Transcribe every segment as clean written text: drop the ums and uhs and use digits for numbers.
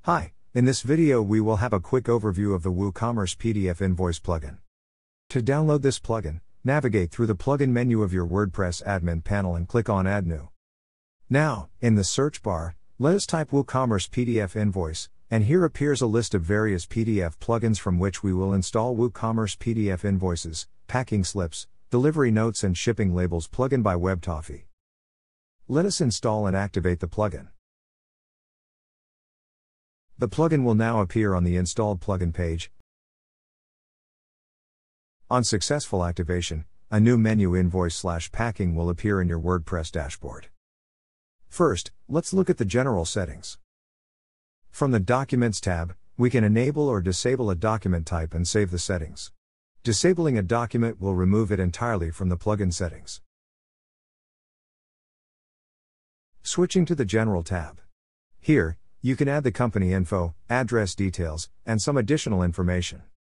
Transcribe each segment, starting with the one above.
Hi, in this video we will have a quick overview of the WooCommerce PDF Invoice plugin. To download this plugin, navigate through the plugin menu of your WordPress admin panel and click on Add New. Now, in the search bar, let us type WooCommerce PDF Invoice, and here appears a list of various PDF plugins from which we will install WooCommerce PDF Invoices, Packing Slips, Delivery Notes and Shipping Labels plugin by Webtoffee. Let us install and activate the plugin. The plugin will now appear on the installed plugin page. On successful activation, a new menu Invoice/Packing will appear in your WordPress dashboard. First, let's look at the general settings. From the Documents tab, we can enable or disable a document type and save the settings. Disabling a document will remove it entirely from the plugin settings. Switching to the General tab. Here, you can add the company info, address details, and some additional information.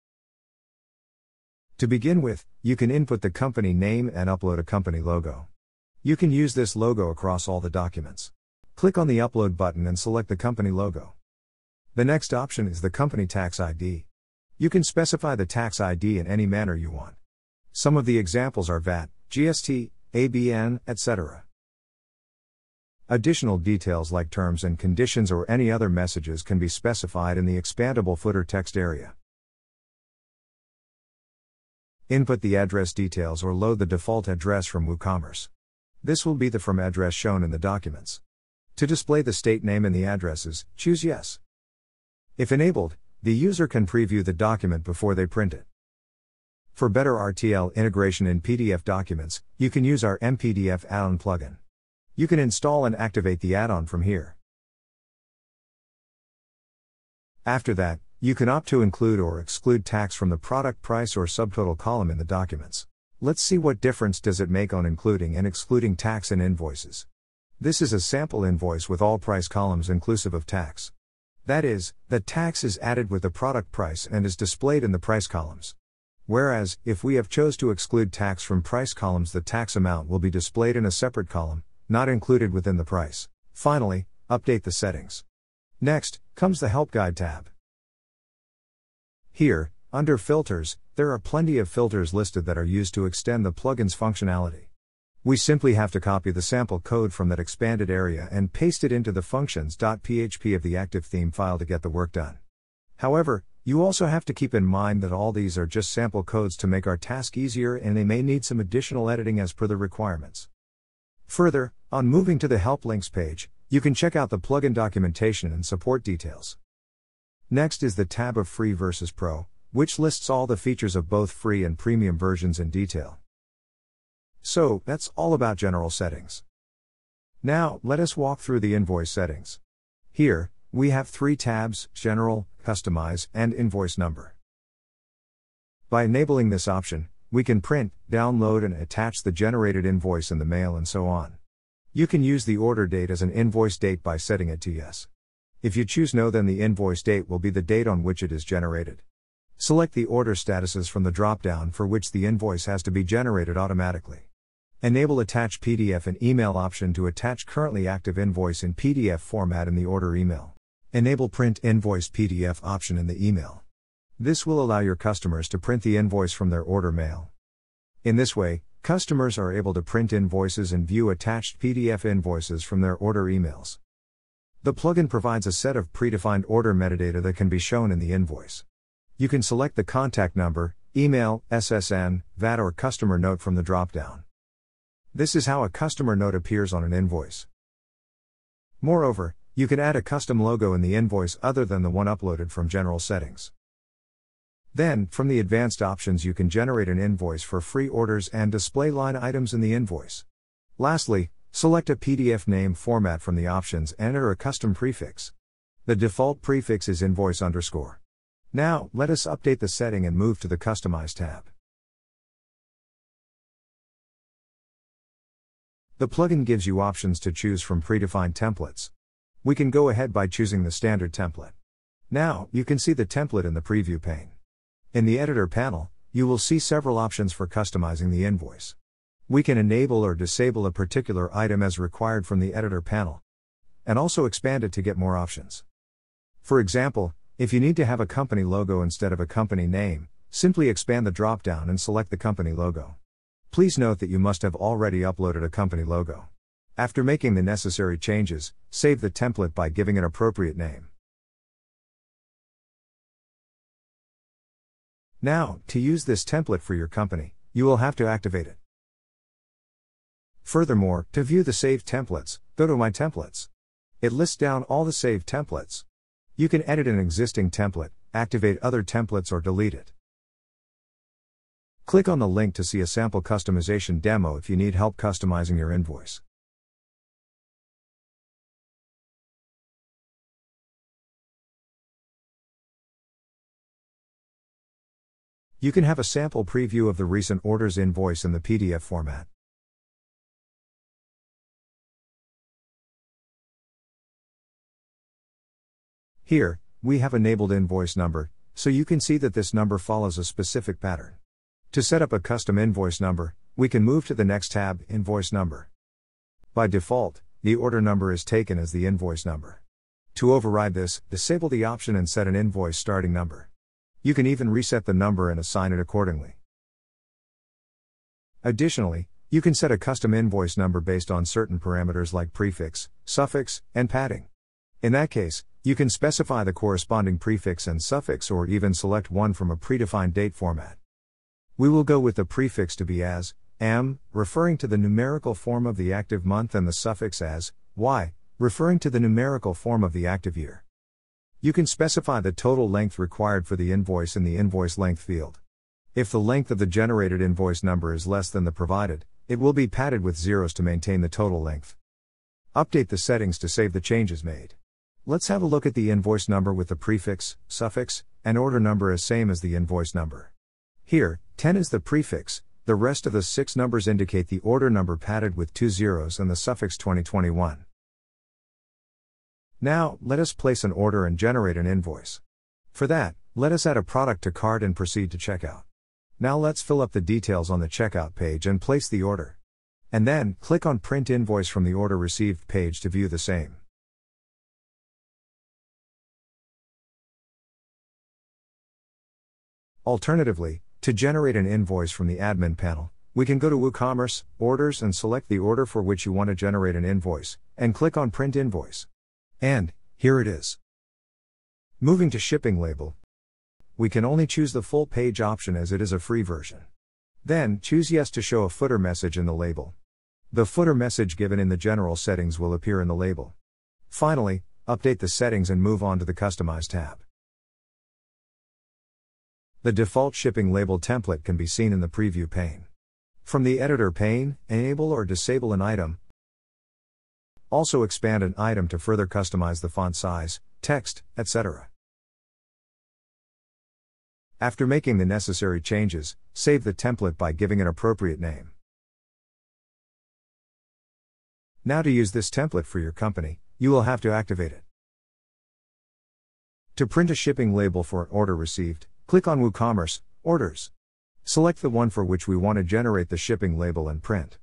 To begin with, you can input the company name and upload a company logo. You can use this logo across all the documents. Click on the Upload button and select the company logo. The next option is the company tax ID. You can specify the tax ID in any manner you want. Some of the examples are VAT, GST, ABN, etc. Additional details like terms and conditions or any other messages can be specified in the expandable footer text area. Input the address details or load the default address from WooCommerce. This will be the from address shown in the documents. To display the state name in the addresses, choose Yes. If enabled, the user can preview the document before they print it. For better RTL integration in PDF documents, you can use our MPDF add-on plugin. You can install and activate the add-on from here. After that, you can opt to include or exclude tax from the product price or subtotal column in the documents. Let's see what difference does it make on including and excluding tax in invoices. This is a sample invoice with all price columns inclusive of tax. That is, the tax is added with the product price and is displayed in the price columns. Whereas, if we have chose to exclude tax from price columns, the tax amount will be displayed in a separate column, not included within the price. Finally, update the settings. Next, comes the Help Guide tab. Here, under Filters, there are plenty of filters listed that are used to extend the plugin's functionality. We simply have to copy the sample code from that expanded area and paste it into the functions.php of the active theme file to get the work done. However, you also have to keep in mind that all these are just sample codes to make our task easier, and they may need some additional editing as per the requirements. Further, on moving to the Help Links page, you can check out the plugin documentation and support details. Next is the tab of Free versus Pro, which lists all the features of both free and premium versions in detail. So, that's all about general settings. Now, let us walk through the invoice settings. Here, we have 3 tabs: General, Customize, and Invoice Number. By enabling this option, we can print, download and attach the generated invoice in the mail and so on. You can use the order date as an invoice date by setting it to Yes. If you choose No, then the invoice date will be the date on which it is generated. Select the order statuses from the drop-down for which the invoice has to be generated automatically. Enable Attach PDF and Email option to attach currently active invoice in PDF format in the order email. Enable Print Invoice PDF option in the email. This will allow your customers to print the invoice from their order mail. In this way, customers are able to print invoices and view attached PDF invoices from their order emails. The plugin provides a set of predefined order metadata that can be shown in the invoice. You can select the contact number, email, SSN, VAT or customer note from the drop-down. This is how a customer note appears on an invoice. Moreover, you can add a custom logo in the invoice other than the one uploaded from General Settings. Then, from the advanced options, you can generate an invoice for free orders and display line items in the invoice. Lastly, select a PDF name format from the options and enter a custom prefix. The default prefix is invoice _. Now, let us update the setting and move to the Customize tab. The plugin gives you options to choose from predefined templates. We can go ahead by choosing the standard template. Now, you can see the template in the preview pane. In the editor panel, you will see several options for customizing the invoice. We can enable or disable a particular item as required from the editor panel, and also expand it to get more options. For example, if you need to have a company logo instead of a company name, simply expand the drop-down and select the company logo. Please note that you must have already uploaded a company logo. After making the necessary changes, save the template by giving an appropriate name. Now, to use this template for your company, you will have to activate it. Furthermore, to view the saved templates, go to My Templates. It lists down all the saved templates. You can edit an existing template, activate other templates, or delete it. Click on the link to see a sample customization demo if you need help customizing your invoice. You can have a sample preview of the recent orders invoice in the PDF format. Here, we have enabled invoice number, so you can see that this number follows a specific pattern. To set up a custom invoice number, we can move to the next tab, Invoice Number. By default, the order number is taken as the invoice number. To override this, disable the option and set an invoice starting number. You can even reset the number and assign it accordingly. Additionally, you can set a custom invoice number based on certain parameters like prefix, suffix, and padding. In that case, you can specify the corresponding prefix and suffix or even select one from a predefined date format. We will go with the prefix to be as am, referring to the numerical form of the active month, and the suffix as y, referring to the numerical form of the active year. You can specify the total length required for the invoice in the invoice length field. If the length of the generated invoice number is less than the provided, it will be padded with zeros to maintain the total length. Update the settings to save the changes made. Let's have a look at the invoice number with the prefix, suffix, and order number as same as the invoice number. Here, 10 is the prefix, the rest of the 6 numbers indicate the order number padded with 2 zeros and the suffix 2021. Now, let us place an order and generate an invoice. For that, let us add a product to cart and proceed to checkout. Now let's fill up the details on the checkout page and place the order. And then, click on Print Invoice from the Order Received page to view the same. Alternatively, to generate an invoice from the admin panel, we can go to WooCommerce, Orders, and select the order for which you want to generate an invoice, and click on Print Invoice. And, here it is. Moving to Shipping Label, we can only choose the full page option as it is a free version. Then, choose Yes to show a footer message in the label. The footer message given in the general settings will appear in the label. Finally, update the settings and move on to the Customize tab. The default shipping label template can be seen in the preview pane. From the editor pane, enable or disable an item. Also expand an item to further customize the font size, text, etc. After making the necessary changes, save the template by giving an appropriate name. Now to use this template for your company, you will have to activate it. To print a shipping label for an order received, click on WooCommerce, Orders. Select the one for which we want to generate the shipping label and print.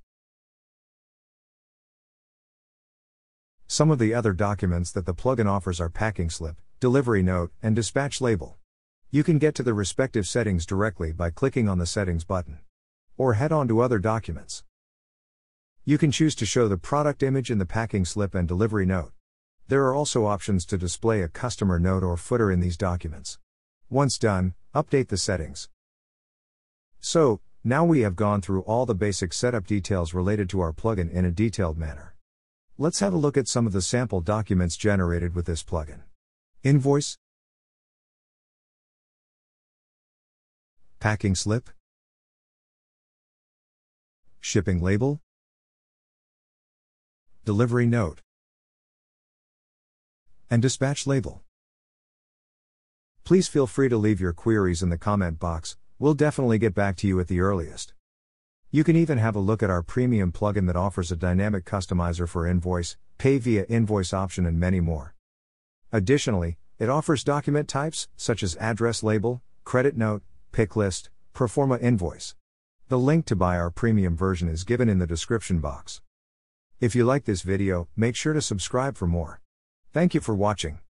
Some of the other documents that the plugin offers are packing slip, delivery note, and dispatch label. You can get to the respective settings directly by clicking on the Settings button. Or head on to Other Documents. You can choose to show the product image in the packing slip and delivery note. There are also options to display a customer note or footer in these documents. Once done, update the settings. So, now we have gone through all the basic setup details related to our plugin in a detailed manner. Let's have a look at some of the sample documents generated with this plugin. Invoice, packing slip, shipping label, delivery note, and dispatch label. Please feel free to leave your queries in the comment box, we'll definitely get back to you at the earliest. You can even have a look at our premium plugin that offers a dynamic customizer for invoice, pay via invoice option, and many more. Additionally, it offers document types, such as address label, credit note, pick list, proforma invoice. The link to buy our premium version is given in the description box. If you like this video, make sure to subscribe for more. Thank you for watching.